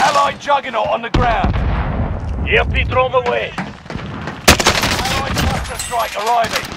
Allied juggernaut on the ground. EMP drone away. Allied cluster strike arriving.